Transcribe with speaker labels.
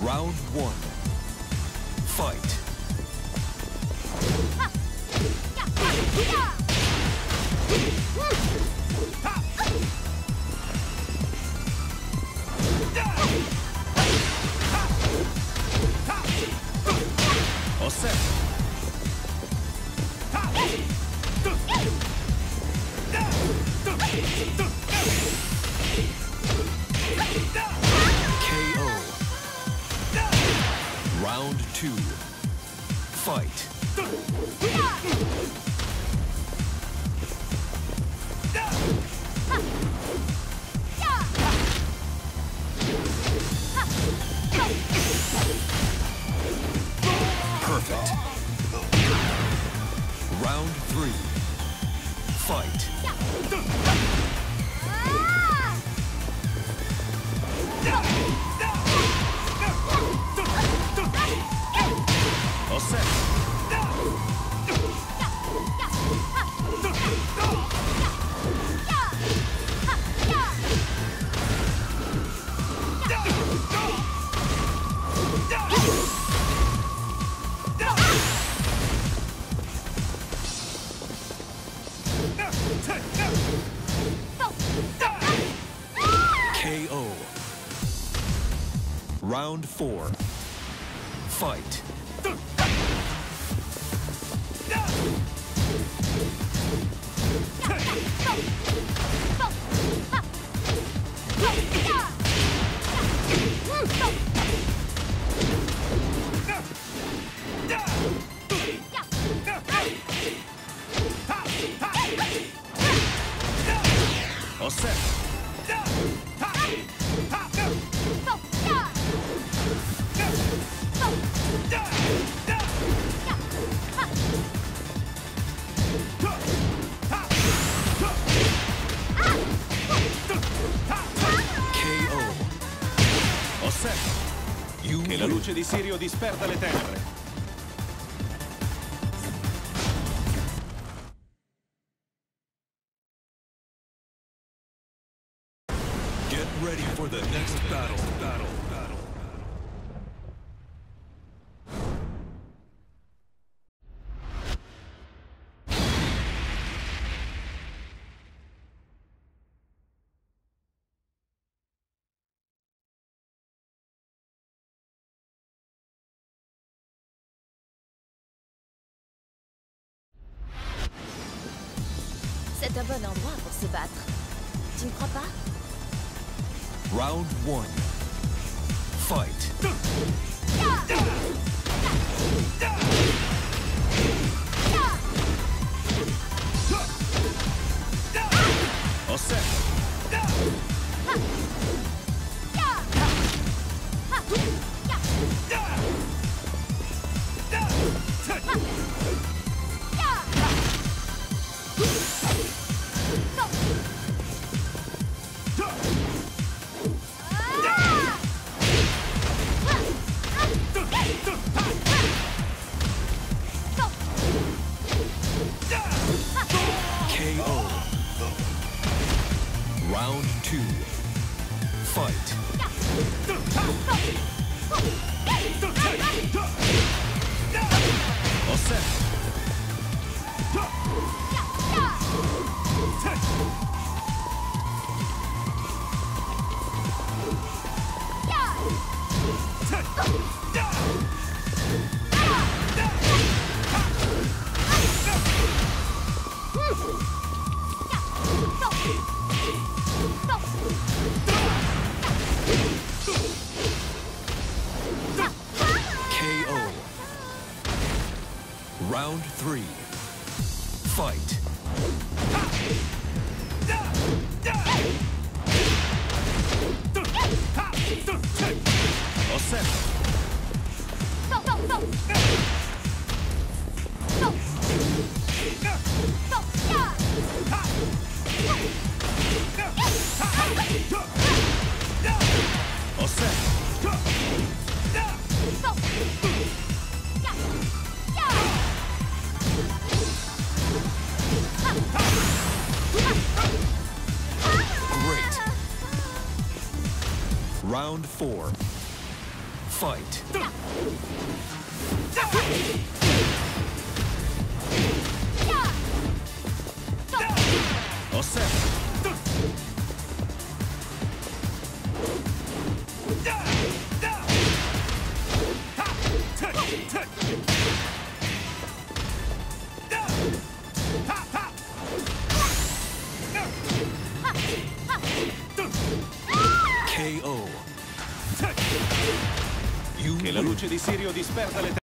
Speaker 1: Round one. Fight. All set. KO. Round two. Fight. Perfect. Round three. Fight. All set. KO. Round four. Fight. All set. KO. All set. Che la luce di Sirio disperda le tenebre. Get ready for the next battle.
Speaker 2: C'est un bon endroit pour se battre. Tu ne crois pas?
Speaker 1: Round one. Fight. All set. KO. Round two. Fight. All set. KO. Round three. Fight. All set. All set. Great. Round four. Fight! Osserva! KO. Che la luce di Sirio disperda le